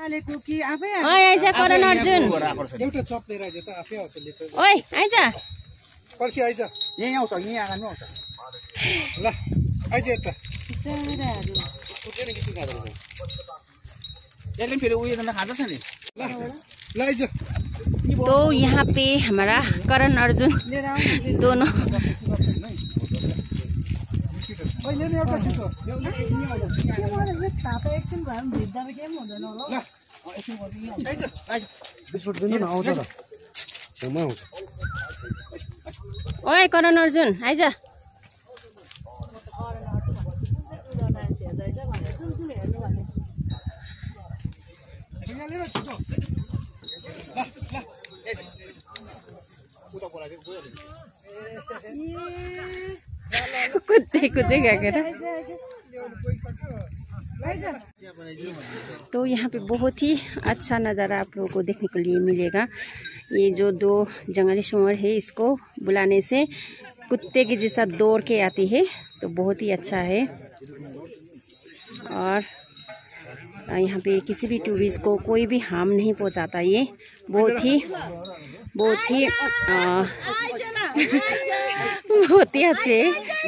ओइ आइज करण अर्जुन एउटा चप लिएर आइज त आफै आउँछ लिएर ओइ आइज पर्खि आइज यही आउँछ यही आगान आउँछ ल आइज यता बिचराहरु यसले फेरि उयो गर्न खाँदैछ नि ल ल आइज तो यहाँ पे हमारा करण अर्जुन दोनों अहिले नि एउटा छिटो आइज आइज बिस्कुट दिनु न आउँछ त म आउँछ ओइ करण अर्जुन आइज यहाँ लिएर छिटो कुद्दै कुद्दै गएको र तो यहाँ पे बहुत ही अच्छा नज़ारा आप लोगों को देखने को लिए मिलेगा। ये जो दो जंगली सूअर है इसको बुलाने से कुत्ते के जैसा दौड़ के आती है, तो बहुत ही अच्छा है। और यहाँ पे किसी भी टूरिस्ट को कोई भी हार्म नहीं पहुँचाता। ये बहुत ही बहुत ही अच्छे।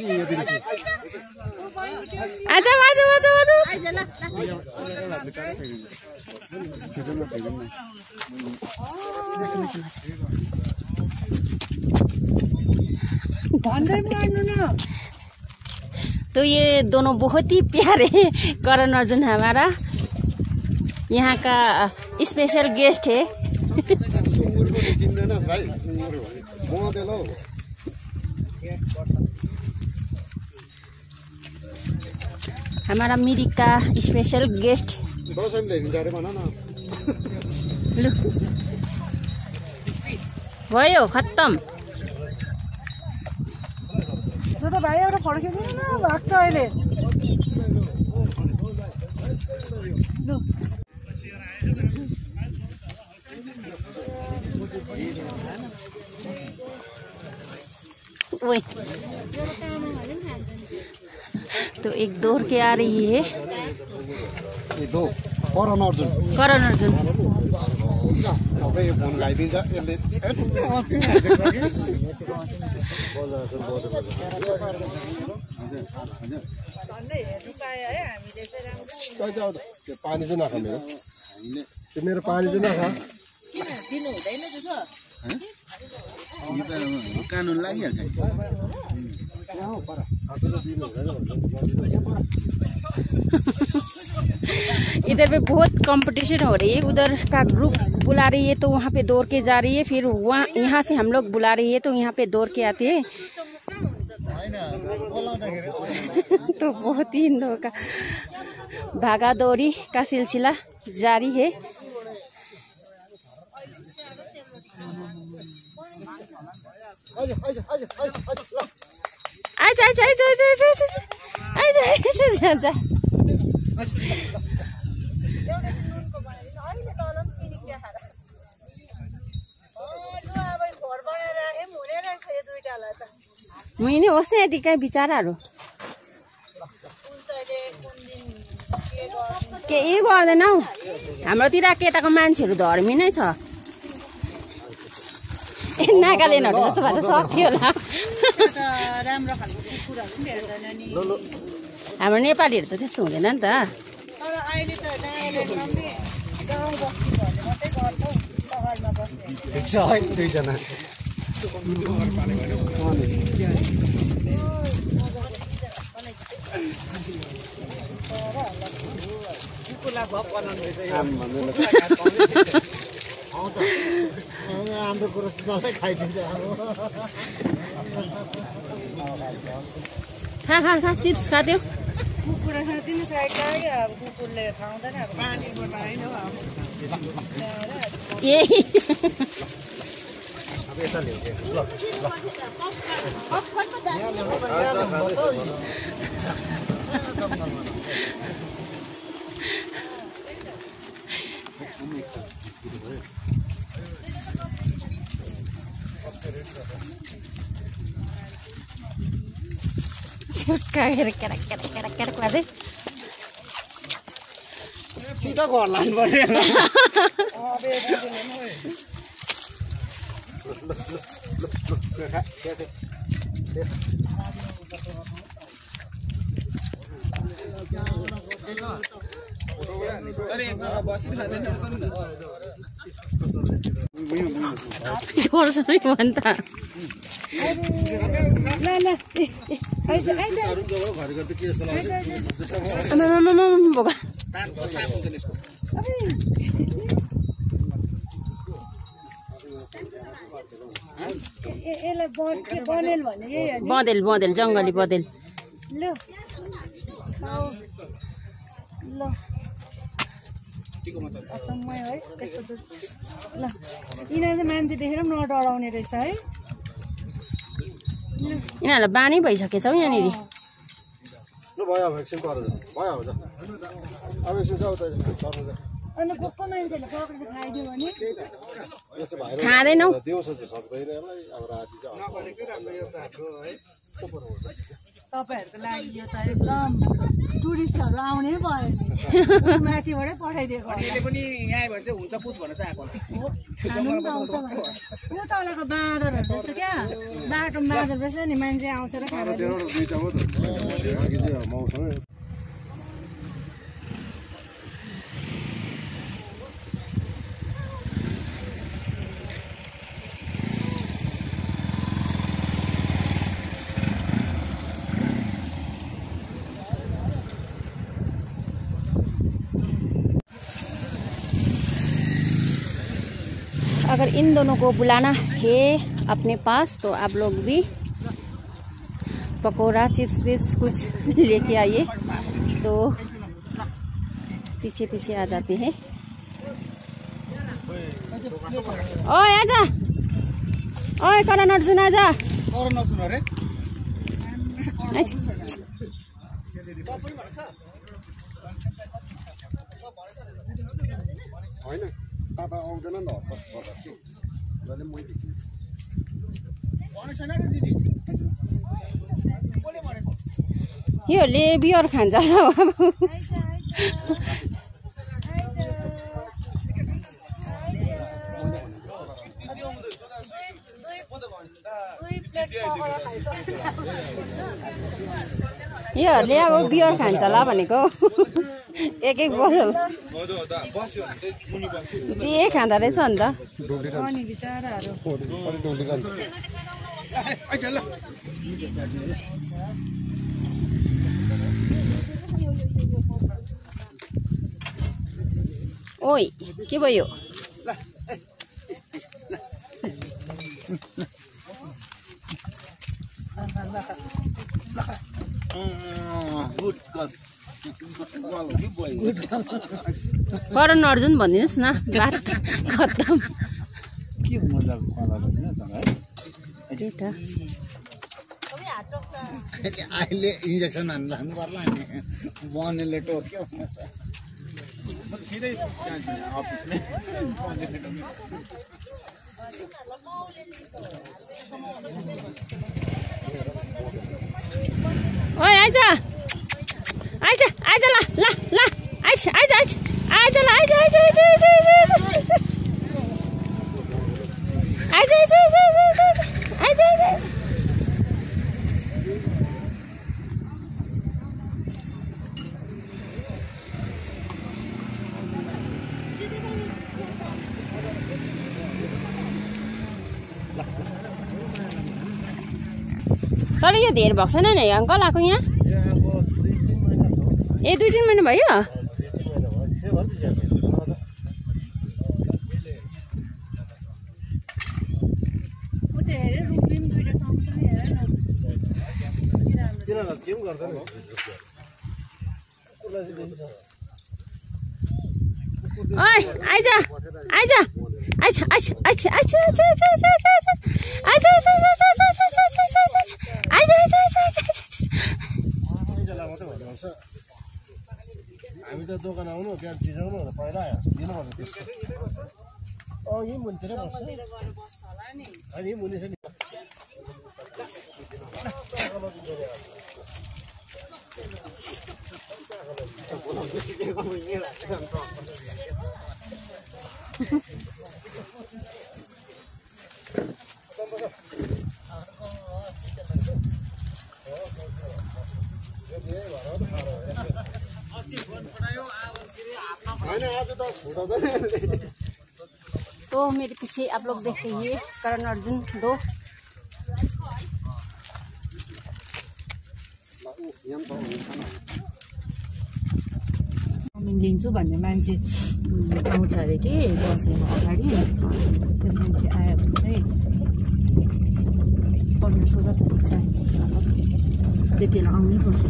आजा आजा आजा आजा तो ये दोनों बहुत ही प्यारे करण अर्जुन हमारा यहाँ का स्पेशल गेस्ट है। हमारा मिरिक का स्पेशल गेस्ट भयो खत्तम। भाइ एउटा फर्किँदैन न भाग्छ अहिले। ओए तो एक दौड़ के आ रही है ये दो करण अर्जुन सबै फोन गाइदिन्छ यसले पानी चाहिँ नखा मेरो पानी चाहिँ नखा दिनु हुँदैन त्यसो कानुन लागिहाल्छ। इधर पे बहुत कंपटीशन हो रही है। उधर का ग्रुप बुला रही है तो वहाँ पे दौड़ के जा रही है, फिर वहाँ यहाँ से हम लोग बुला रही है तो यहाँ पे दौड़ के आते हैं। तो बहुत ही इन लोगों का भागा दौड़ी का सिलसिला जारी है। आजा आजा आजा आजा आजा आजा आजा मुइनी होस् न यति कहाँ बिचराहरू केही गर्दैन हौ। हाम्रोतिर केटाको मान्छेहरू धर्मी नै छ। नागाल्यान्डहरू जस्तो भएर सक्यो होला। हाम्रो नेपालीहरू त त्यस्तो हुँदैन नि त। ठिक छ है दुईजना हाम्रो कुरो मलाई खाइदिन्छ। खा चिप्स खादियो। कुकुरले खाँदैन साइडमा अब कुकुरले खाउँदैन अब पानीको लाइन हो अब यही अब यता ल्याउ ल चिप्स खाएर केरा केरा केरा केरा खाँदै दुईटा घर लानु पर्यो बँदेल बँदेल जङ्गली बँदेल मान्छे देखेर पनि नडराउने रहेछ है यिनीहरूलाई बानी भइसकेछ हौ यहाँनिर भयो भ्याक्सिन गरेर भयो हुन्छ अब एकछिन जाऊ त अनि गएको मान्छेले पक्रेर खाइदियो भने खाँदैनौ दिउँसो चाहिँ सक्दैन यसलाई अब राति चाहिँ तपाईँहरूको लागि यो त एकदम टुरिस्टहरू आउने भयो नि माथिबाटै पठाइदिएको अहिले पनि यहाँ आयो भने चाहिँ हुन्छ पुछ भन्न चाहिँ आएको खानु पनि पाउँछ ऊ तलको बाँदरहरू जस्तो क्या बाटोमा बाँदर रहेछ नि मान्छे आउँछ र खाना अगर इन दोनों को बुलाना है अपने पास तो आप लोग भी पकोड़ा चिप्स विप्स कुछ लेके आइए तो पीछे पीछे आ जाते हैं। ओए आजा, ओए करण अर्जुन आजा। ताता आउँदैन नि जहिले मै देख्छु योले बियर खान्छ अब योहरूले अब बियर खान्छ होला भनेको एक एक बोतल जे खाँदो रहेछ नि त अनि बिचाराहरू ओइ के भयो करण अर्जुन भनिदिनुहोस् न बात खत्तम के मजा त्यही त अहिले इन्जेक्सन हान्नु लानु पर्ला नि बनेले टोक्यो सिधै अफिसमै ओइ आइज आइज आइज ल ल ल आइज आइज आइज आइज ल आइज आइज आइज आइज आइज आइज आइज आइज तर यो धेर भएको छैन नि अङ्कल आएको यहाँ ए 2-3 महिना भयो ओइ आइज आइज आइज आइज आइज आइज हामी त दोकान आउनु त्यहाँ दिजाउनु पहिला दिनुपर्छ यही मुनितिरै बस्छ होइन यही मुनि छ नि तो मेरे पीछे आप लोग देख रहे हैं करण अर्जुन 2। लिन्छु भन्ने मान्छे आउँछ अरे कि बसेर अगाडि त्यो मान्छे आयो भने चाहिँ 1500 जति पुग्छ त्यति बेला आउनै पर्छ।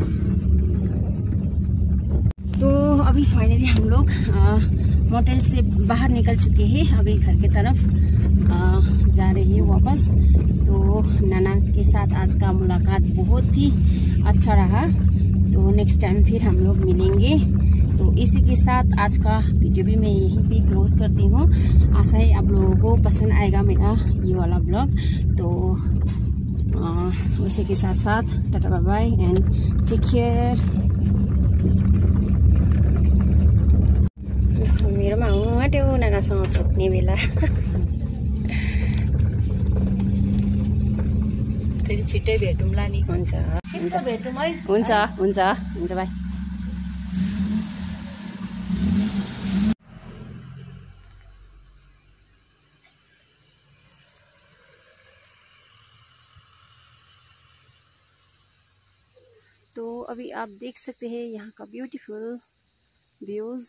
तो अभी फाइनली हम लोग मोटेल से बाहर निकल चुके हैं। अभी घर की तरफ जा रहे हैं वापस। तो नाना के साथ आज का मुलाकात बहुत ही अच्छा रहा। तो नेक्स्ट टाइम फिर हम लोग मिलेंगे। तो इसी के साथ आज का वीडियो भी मैं यहीं पे क्लोज करती हूँ। आशा है आप लोगों को पसंद आएगा मेरा ये वाला ब्लॉग। तो उसी के साथ साथ tata bye bye and take care. मेरोमा आउनु आँट्यो नानासँग छुट्ने बेला। फेरि छिट्टै भेटौँला नि। हुन्छ हुन्छ भेटौँ है। हुन्छ हुन्छ हुन्छ बाई। तो अभी आप देख सकते हैं यहाँ का ब्यूटीफुल व्यूज।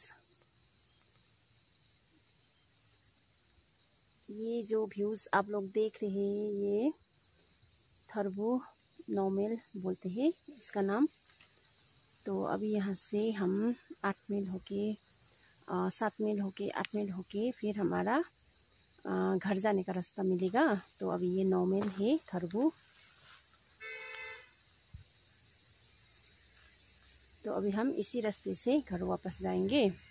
ये जो व्यूज आप लोग देख रहे हैं ये थर्बो नौमेल बोलते हैं इसका नाम। तो अभी यहाँ से हम 8 मील होके 7 मील होके 8 मील होके फिर हमारा घर जाने का रास्ता मिलेगा। तो अभी ये 9 मील है थर्बो। तो अभी हम इसी रास्ते से घर वापस जाएंगे।